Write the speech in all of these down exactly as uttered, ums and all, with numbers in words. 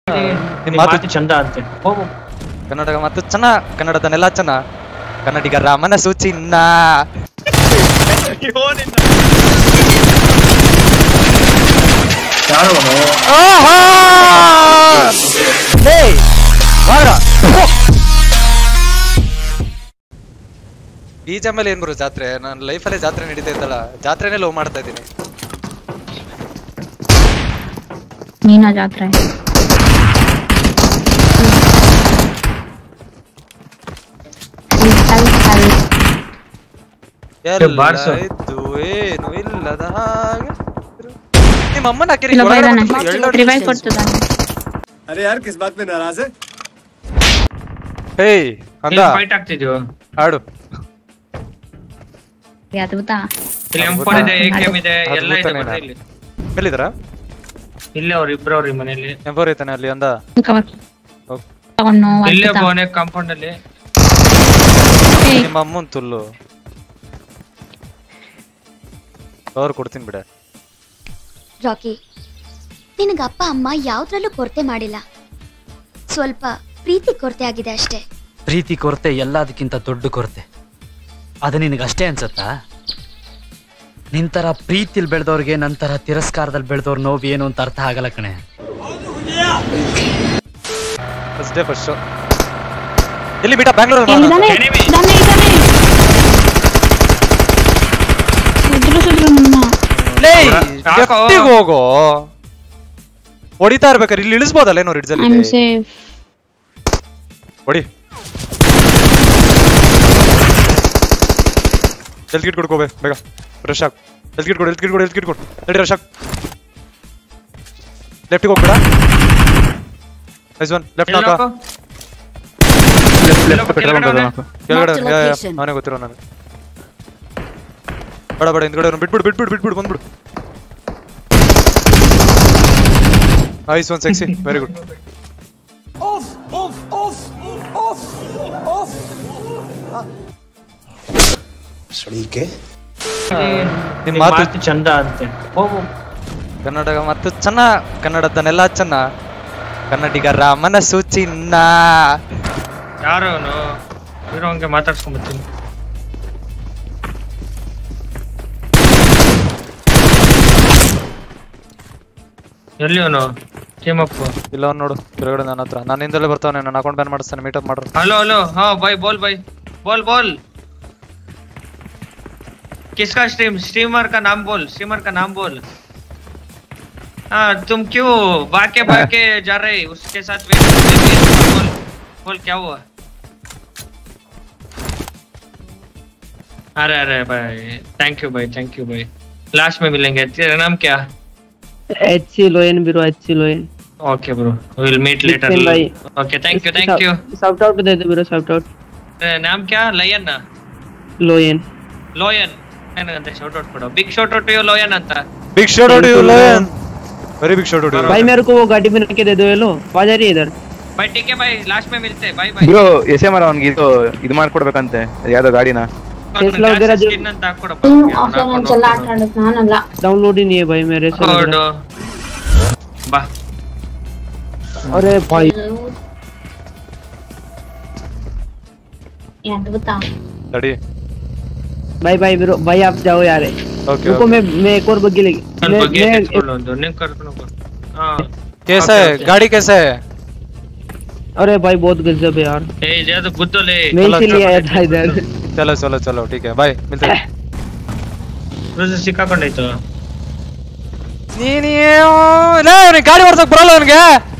ನಿಮ್ಮ ಮಾತು ಚಂದ ಅಂತೆ. ಹೋಗು. ಕನ್ನಡ ಮಾತು ಚೆನ್ನ, ಕನ್ನಡದ ನೆಲ ಚೆನ್ನ, ಕನ್ನಡಿಗರ ಮನಸ್ಸು ಚಿನ್ನ. ಬೀಜ ಮೇಲೆ ಏನ್ ಬರು ಜಾತ್ರೆ? ನನ್ನ ಲೈಫಲ್ಲೇ ಜಾತ್ರೆ ನಡೀತಾ ಇದ್ದಲ್ಲ, ಜಾತ್ರೆನೇ ಲವ್ ಮಾಡ್ತಾ ಇದ್ದೀನಿ. ನೀನಾ ಜಾತ್ರೆ? ಎಲ್ಲಾಯ್ತು ಏನು ಇಲ್ಲದ ಹಾಗೆ. ನಿಮ್ಮ ಅಮ್ಮನ ಹಾಕಿರಿ. ಅರೆ ಯಾರ್ ಕಿಸ್ ಬಾತ್ ಮೇ ನಾರಾಜ್ ಹೈ? ಹೇ ಅಂದ ಫೈಟ್ ಆಗ್ತಿದ್ಯೋ? ಆಡು. ಯಾವುದು ಗೊತ್ತಾ? ಇಲ್ಲಿ ಎಂ ಫೋರ್ ಇದೆ, ಎಕೆಎಂ ಇದೆ, ಎಲ್ಲ ಇದೆ ಬನ್ನಿ ಇಲ್ಲಿ. ಎಲ್ಲಿದರ? ಇಲ್ಲಿ ಅವರು ಇಬ್ರು ಅವ್ರ ಮನೆಯಲ್ಲಿ. ಎಂ ಫೋರ್ ಐತಾನೆ ಅಲ್ಲಿ ಅಂದ. ಇಲ್ಲೇ ಬೋನೆ ಕಾಂಪೌಂಡ್ ಅಲ್ಲಿ. ನಿಮ್ಮ ಅಮ್ಮನ್ ತುಲ್ಲು ಅವ್ರು ಕೊಡ್ತೀನಿ ಬಿಡ. ರಾಕಿ, ನಿನಗ ಅಪ್ಪ ಅಮ್ಮ ಯಾವ್ದ್ರಲ್ಲೂ ಕೊರತೆ ಮಾಡಿಲ್ಲ, ಸ್ವಲ್ಪ ಪ್ರೀತಿ ಕೊರತೆ ಆಗಿದೆ ಅಷ್ಟೇ. ಪ್ರೀತಿ ಕೊರತೆ ಎಲ್ಲದಕ್ಕಿಂತ ದೊಡ್ಡ ಕೊರತೆ. ಅದು ನಿನಗಷ್ಟೇ ಅನ್ಸತ್ತಾ? ನಿಂತರ ಪ್ರೀತಿಲ್ ಬೆಳೆದವ್ರಿಗೆ ನಂತರ ತಿರಸ್ಕಾರದಲ್ಲಿ ಬೆಳೆದವ್ರ ನೋವು ಏನು ಅಂತ ಅರ್ಥ ಆಗಲ್ಲ ಕಣೆ. ಫಸ್ಟ್ ಡೇ ಫಸ್ಟ್ ಶೋ ಎಲ್ಲಿ ಬಿಟ? ಬ್ಯಾಂಗ್ಳೂರ್ ಹೋಗೋ. ಹೊಡಿತಾ ಇರ್ಬೇಕಾರೆ ಇಲ್ಲಿ ಇಳಿಸ್ಬೋದಲ್ಲ ಏನೋ ರಿಡ್ಜಲ್ಲಿ ಹೊಡಿ. ಹೆಲ್ತ್ ಕಿಟ್ ಕೊಡ್ಕೋಬೇ ಬೇಗ. ರಶ್ ಹಾಕು. ಹೆಲ್ತ್ ಕಿಟ್ ಕೊಡು, ಹೆಲ್ತ್ ಕಿಟ್ ಕೊಡು, ಹೆಲ್ತ್ ಕಿಟ್ ಕೊಡು. ನಡಿ ರಶ್ ಹಾಕು. ಲೆಫ್ಟಿಗೆ ಹೋಗ್ಬೇಡ. Nice one. ಲೆಫ್ಟ್ ಹಾಕ. ಕೆಳಗಡೆ ಅವನೇ ಗೊತ್ತಿರೋ ನನಗೆ. ಬಡ ಬಡ ಹಿಂದ್ಗಡೆ ಬಿಟ್ಬಿಡು ಬಿಟ್ಬಿಡು ಬಿಟ್ಬಿಡು ಬಂದ್ಬಿಡು. Nice one sexy. Very good. ನಿಮ್ಮ ಮಾತು ಚಂದ ಅಂತೆ. ಹೋಗು. ಕನ್ನಡ ಮಾತು ಚೆನ್ನ, ಕನ್ನಡದ ನೆಲ ಚೆನ್ನ, ಕನ್ನಡಿಗರ ಮನಸ್ಸು ಚಿನ್ನ. ಯಾರು ಅವನು? ಇರೋ ಹಂಗೆ ಮಾತಾಡ್ಸ್ಕೊಂಡ್ಬರ್ತೀನಿ. ಎಲ್ಲಿ ಅವನು? ಟೀಮಪ್ ಇಲ್ಲ ಅವ್ನು ನೋಡು ಕೆಳಗಡೆ ನನ್ನ ಹತ್ರ. ನಾನು ಹಿಂದಲ್ಲೇ ಬರ್ತಾವನೆ. ನನ್ನ ಅಕೌಂಟ್ ಬ್ಯಾನ್ ಮಾಡಿಸ್ತಾನೆ. ಮೀಟಪ್ ಮಾಡ್ರಿ. हेलो हेलो हाँ भाई बोल भाई बोल बोल किसका स्ट्रीम? स्ट्रीमर का नाम बोल. स्ट्रीमर का नाम बोल. हाँ तुम क्यों भागे भागे जा रहे उसके साथ? बोल बोल क्या हुआ? अरे अरे भाई थैंक यू भाई, थैंक यू भाई. लास्ट में मिलेंगे. तेरा नाम क्या? HC Lion bro. HC Lion. Okay bro, will meet later. Okay thank you thank you. Shout out दे दे ब्रो. Shout out. नाम क्या? ಲಯನ್. ಲೋಯನ್. ಲೋಯನ್ ಏನಂತ ಶಾउट आउट ಕೊಡು. Big shout out you Lion ಅಂತ. Big shout out you Lion. Very big shout out you भाई. मेरे को वो गाड़ी बना के दे दो. हेलो आ जा रही है इधर. भाई ठीक है भाई, लास्ट में मिलते हैं. Bye bye bro. S M R ಅವನಿಗೆ ಇದು ಇದು ಮಾಡ್ಕೊಡ್ಬೇಕಂತೆ ಯಾವ್ದೋ ಗಾಡಿನ. टेस्ला वगैरह जो ಸ್ಕಿನ್ ಅಂತ ಹಾಕೊಡು. ಆಫ್ಲೈನ್ ಚಲ್ಲ ಆಟ ಆಡೋದು ನಾನಲ್ಲ. डाउनलोड ही नहीं है भाई मेरे से. बा. अरे भाई याद बता. लड़ी. भाई भाई ब्रो भाई आप जाओ यार. ओके रुको मैं मैं एक और बग्गी लेगी. मैं मैं कर दूंगा. हां कैसा है गाड़ी? कैसा है? अरे भाई बहुत गजब है यार. ए ये तो बुद्धो ले. मैं इसीलिए आया था इधर. चलो चलो चलो ठीक है बाय मिलते हैं. रोज ಸಿಕ್ಕಾಕೊಂಡೈತು. ನೀನೇ ಲೇ ಅವನಿಗೆ ಗಾಡಿ ಓಡಿಸೋಕೆ ಬರಲ್ಲ ಅವನಿಗೆ.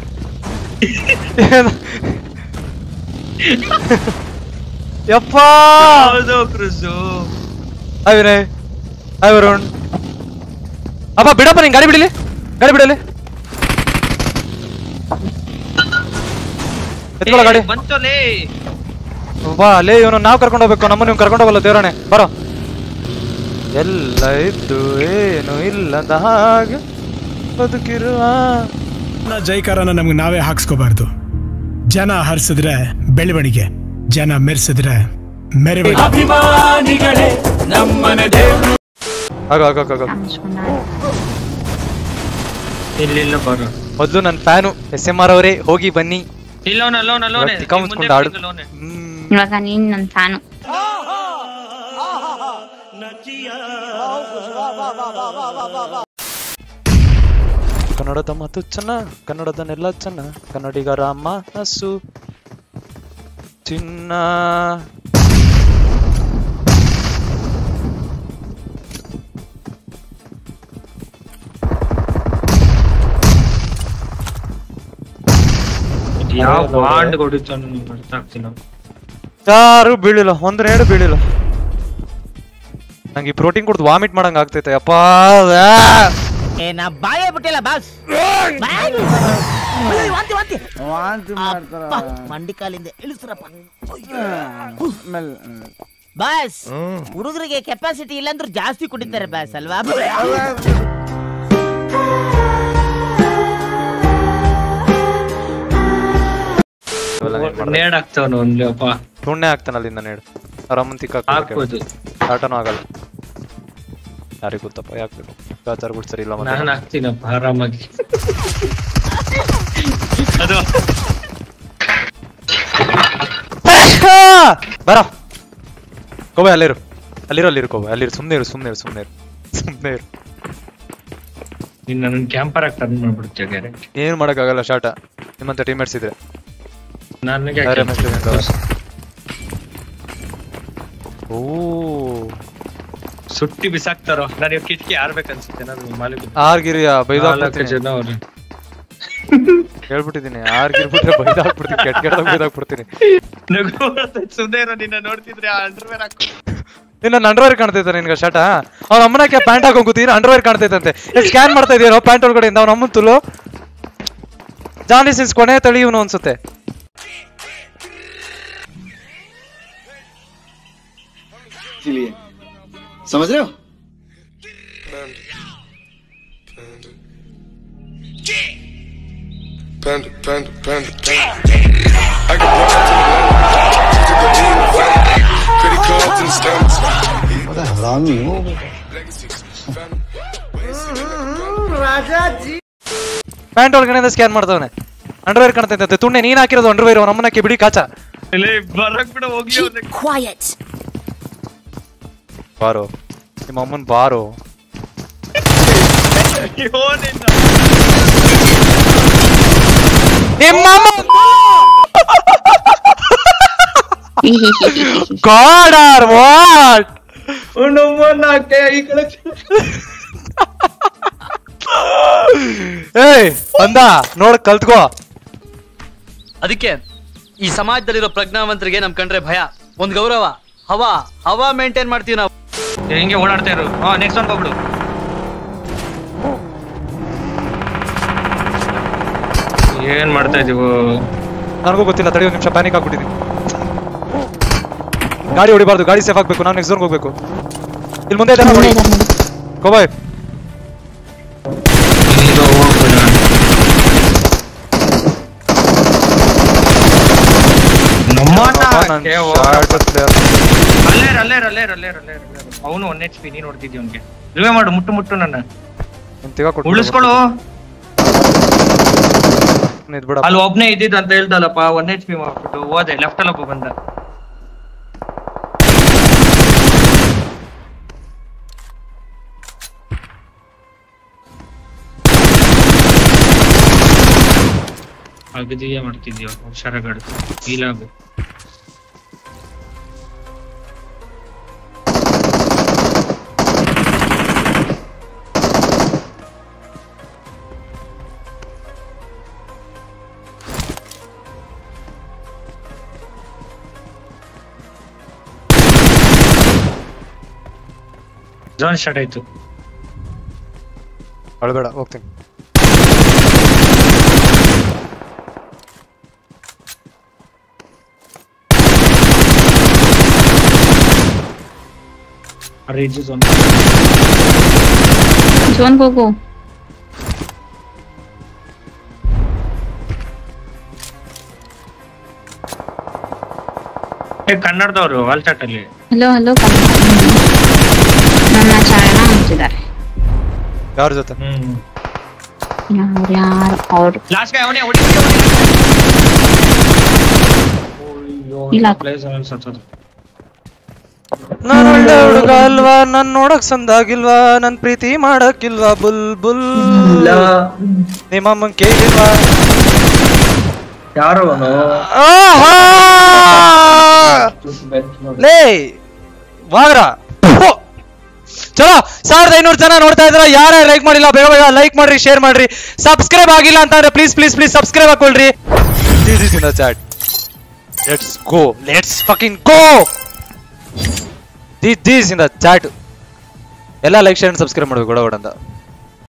ಯಪ್ಪ ಹೌದು ಕ್ರೂಸು. ಹಾಯ್ ವಿನಯ್. ಹಾಯ್ ವರುಣ್. ಅಪ್ಪ ಬಿಡಪ್ಪ ನೀನು ಗಾಡಿ ಬಿಡಲಿ. ಗಾಡಿ ಬಿಡಲಿ. ಎತ್ಕೊಳ್ಳೋ ಗಾಡಿ. ಬಂತು ಲೇ. ಬಾ ಲೇ ಇವನು ನಾವು ಕರ್ಕೊಂಡು ಹೋಗ್ಬೇಕು. ನಮ್ಮನ್ನು ನೀವು ಕರ್ಕೊಂಡು ಹೋಗಲ್ಲ ದೇವರಾಣೆ. ಬರೋ. ಎಲ್ಲ ಇದ್ದು ಏನು ಇಲ್ಲದ ಹಾಗೆ ಬದುಕಿರುವ ಜೈಕಾರನ ನಮ್ಗೆ ನಾವೇ ಹಾಕ್ಸ್ಕೋಬಾರ್ದು. ಜನ ಹರಿಸಿದ್ರೆ ಬೆಳವಣಿಗೆ, ಜನ ಮೆರೆಸಿದ್ರೆ ಮೆರವಣಿಗೆ. ಅಭಿಮಾನಿಗಳೇ ನಮ್ಮನೆ ದೇವರು. ಆಗ ಆಗ ಆಗ ಇಲ್ಲ ಇಲ್ಲ ಬರೋ. ಮೊದಲು ನನ್ನ ಫ್ಯಾನು ಎಸ್ ಎಂ ಆರ್ ಅವರೇ ಹೋಗಿ ಬನ್ನಿ. ಇಲ್ಲೋನೆ ಅಲ್ಲೋನೆ ಅಲ್ಲೋನೆ ತಿಕ್ಕಮಿಸ್ಕೊಂಡು ಆಡು. ಇವಾಗ ನೀನ್ ನನ್ ಫ್ಯಾನು. ಕನ್ನಡದ ಮಾತು ಚೆನ್ನ, ಕನ್ನಡದ ನೆಲ್ಲ ಚೆನ್ನ, ಕನ್ನಡಿಗರ ಮನಸ್ಸು ಚಿನ್ನ. ಯಾರು ಬೀಳಿಲ್ಲ, ಒಂದ್ ನೇಡು ಬೀಳಿಲ್ಲ. ನಂಗೆ ಪ್ರೋಟೀನ್ ಕುಡ್ದು ವಾಮಿಟ್ ಮಾಡಂಗ ಆಗ್ತೈತೆ ಅಪ್ಪ. ನಾ ಬಾಯೇ ಬಿಟ್ಟಿಲ್ಲ ಬಾಸ್. ಮಂಡಿ ಕಾಲಿಂದ ಇಳಿಸ್ರಪ್ಪ ಬಾಸ್. ಹುಡುಗರಿಗೆ ಕೆಪಾಸಿಟಿ ಇಲ್ಲಾಂದ್ರೂ ಜಾಸ್ತಿ ಕುಡಿತಾರೆ ಬಾಸ್ ಅಲ್ವಾ? ನೇಡ್ ಆಗ್ತಾವನು ಒಂದ್ಲಪ್ಪ. ಸುಣ್ಣೆ ಆಗ್ತಾನ ಅಲ್ಲಿಂದ ನೇಡು. ರಮಂತಿಕ ಆಟನೂ ಆಗಲ್ಲ. ಯಾರಿಗೆ ಗೊತ್ತಪ್ಪ ಯಾಕೆ ಬೇಕು? ಗಾಚಾರ ಸರಿ ಇಲ್ಲ. ನಾನು ಹಾಕ್ತೀನಪ್ಪ ಆರಾಮಾಗಿ. ಅದು ಬರ ಕೋಬೆ ಅಲ್ಲಿರು, ಅಲ್ಲಿರು ಅಲ್ಲಿರು ಕೋಬೆ ಅಲ್ಲಿರು. ಸುಮ್ನೆ ಇರು ಸುಮ್ನೆ ಇರು ಸುಮ್ನೆ ಇರು ಸುಮ್ನೆ ಇರು. ನೀನ್ ನನ್ನ ಕ್ಯಾಂಪರ್ ಆಗಿ ಟರ್ನ್ ಮಾಡ್ಬಿಡ್ತೀಯ ಗ್ಯಾರಂಟಿ. ಏನ್ ಮಾಡಕ್ ಆಗಲ್ಲ ಶಾಟ. ನಿಮ್ಮಂತ ಟೀಮೇಟ್ಸ್ ಇದ್ರೆ ನನಗೆ ಓ ಸುಟ್ಟಿ ಬಿಸಾಕ್ತಾರೋ. ನಾನು ಕಿಟಕಿ ಆರ್ಬೇಕನ್ಸುತ್ತೆ. ನಾನು ಮಾಲಿಕ ಆರ್ಗಿರಿಯ ಬೈದಾಕ್ಬಿಡ್ತೀನಿ ಜನ ಅವ್ರು ಹೇಳ್ಬಿಟ್ಟಿದ್ದೀನಿ. ಆರ್ಗಿರ್ಬಿಟ್ರೆ ಬೈದಾಕ್ಬಿಡ್ತೀನಿ, ಕೆಟ್ಟ ಕೆಟ್ಟದಾಗ ಬೈದಾಕ್ಬಿಡ್ತೀನಿ. ಸುಮ್ಮನೆ ಇರೋ. ನಿನ್ನ ನೋಡ್ತಿದ್ರೆ ಅಂಡರ್ವೇರ್ ಹಾಕೋ. ನಿನ್ನ ಅಂಡರ್ವೇರ್ ಕಾಣ್ತೈತೆ ನಿನ್ಗೆ ಶಾಟ. ಅವ್ನ ಅಮ್ಮನಕ್ಕೆ ಪ್ಯಾಂಟ್ ಹಾಕೊಂಡ್ ಕೂತಿದ್ರೆ ಅಂಡರ್ವೇರ್ ಕಾಣ್ತೈತಂತೆ. ಸ್ಕ್ಯಾನ್ ಮಾಡ್ತಾ ಇದೀರೋ ಪ್ಯಾಂಟ್ ಒಳಗಡೆಯಿಂದ ಅವ್ನ ಅಮ್ಮನ್ ತುಲು. ಜಾನಿ ಸಿನ್ಸ್ ಕೊನೆ ತಳಿ ಇವನು ಅನ್ಸುತ್ತೆ. समझ रहे हो? Panda, panda, panda, panda. I got credit cards and stamps. What the hell are you? Raja ji pant ಒಳಗಡೆಯಿಂದ ಸ್ಕ್ಯಾನ್ ಮಾಡ್ದವನೆ. ಅಂಡರ್ವೇರ್ ಕಾಣ್ತೈತೆ. ತುಣ್ಣೆ ನೀನ್ ಹಾಕಿರೋದು ಅಂಡರ್ವೇರ್. ಅವನ ಅಮ್ಮನಕ್ಕೆ ಬಿಡಿ ಕಾಚ. ಬರಕ್ ಬಿಡ ಹೋಗ್ಲಿ. ಬಾರೋ ನಿಮ್ಮ ಅಮ್ಮನ್ ಬಾರೋ. God or what? ಏಯ್ ಬಂದ ನೋಡ್ ಕಲ್ತ್ಕೋ. ಅದಕ್ಕೆ ಈ ಸಮಾಜದಲ್ಲಿರೋ ಪ್ರಜ್ಞಾವಂತರಿಗೆ ನಮ್ ಕಂಡ್ರೆ ಭಯ, ಒಂದ್ ಗೌರವ. ಹವಾ ಹವಾ ಮೇಂಟೈನ್ ಮಾಡ್ತೀವಿ ನಾವು. ಹೆಂಗೆ ಓಡಾಡ್ತಾ ಇರು. ಹಾ ನೆಕ್ಸ್ಟ್ ಒನ್ ಹೋಗ್ಬಿಡು. ಏನ್ ಮಾಡ್ತಾ ಇದೀವು ನನಗೂ ಗೊತ್ತಿಲ್ಲ. ತಡಿ ಒಂದು ನಿಮಿಷ, ಪ್ಯಾನಿಕ್ ಆಗ್ಬಿಟ್ಟಿದ್ದೀನಿ. ಗಾಡಿ ಹೊಡಿಬಾರ್ದು, ಗಾಡಿ ಸೇಫ್ ಆಗ್ಬೇಕು. ನಾವು ನೆಕ್ಸ್ಟ್ ಝೋನ್ಗೆ ಹೋಗ್ಬೇಕು. ಇಲ್ಲಿ ಮುಂದೆ ಜನ ನೋಡಿ ಕೋಬಾಯ್. ಅವನು ಒನ್ ಎಚ್ ಪಿ. ನೀನ್ ನೋಡ್ತಿದ್ದಿ ಅವ್ನಿಗೆ ರಿವೇ ಮಾಡು. ಮುಟ್ಟು ಮುಟ್ಟು ನನ್ನ ಉಳಿಸ್ಕೊಳ್ಳು. ಅಲ್ಲಿ ಒಬ್ನೇ ಇದ್ದಿದ್ದು ಅಂತ ಹೇಳ್ದಲ್ಲಪ್ಪ. ಒನ್ ಎಚ್ ಪಿ ಮಾಡ್ಬಿಟ್ಟು ಹೋದೆ. ಲೆಫ್ಟ್ ಅಲ್ಲಪ್ಪ ಬಂದ. ಅಗದಿಯ ಮಾಡ್ತಿದ್ಯೋ ಹುಷಾರಾಗಡು. ಈಲಾಗು. ಝೋನ್ ಸ್ಟಾರ್ಟ್ ಆಯ್ತು. ಅಳಬೇಡ, ಹೋಗ್ತೀನಿ. ಝೋನ್ ಝೋನ್ ಹೋಗು. ಕನ್ನಡದವರು ವಾಲ್ಚಾಟ್ ಅಲ್ಲಿ. ಹಲೋ ಹಲೋ ನನ್ನ ಚಾರಣ ಅಂತಿದ್ದಾರೆ. ಯಾರ ಜೊತೆ? ಯಾರು ಯಾರು ಅವ್ರು ಲಾಸ್ಟ್ ಗೈ ಅವನೇ ಹೊಡಿ ಇಲ್ಲ ಪ್ಲೇಸ್ ಅನ್ಸುತ್ತೆ ನಾನು ಒಳ್ಳೆ ಹುಡುಗ ಅಲ್ವಾ ನನ್ ನೋಡಕ್ ಸಂದಾಗಿಲ್ವಾ ನನ್ ಪ್ರೀತಿ ಮಾಡಕ್ಕಿಲ್ವಾ ಬುಲ್ ಬುಲ್ ನಿಮ್ಮಮ್ಮನ್ ಕೇಳಿಲ್ವಾ ಯಾರು ಲೇ ವಾಗ್ರ ಚಲೋ ಸಾವಿರದ ಐನೂರು ಜನ ನೋಡ್ತಾ ಇದ್ರ ಯಾರೇ ಲೈಕ್ ಮಾಡಿಲ್ಲ ಬೇಗ ಬೇಗ ಲೈಕ್ ಮಾಡ್ರಿ ಶೇರ್ ಮಾಡ್ರಿ ಸಬ್ಸ್ಕ್ರೈಬ್ ಆಗಿಲ್ಲ ಅಂತಂದ್ರೆ ಪ್ಲೀಸ್ ಪ್ಲೀಸ್ ಪ್ಲೀಸ್ ಸಬ್ಸ್ಕ್ರೈಬ್ ಹಾಕೊಳ್ರಿ this is in the chat let's go let's fucking go this this in the chat ಎಲ್ಲ ಲೈಕ್ ಶೇರ್ ಸಬ್ಸ್ಕ್ರೈಬ್ ಮಾಡ್ಬೇಕು ಕೂಡ ಅಂತ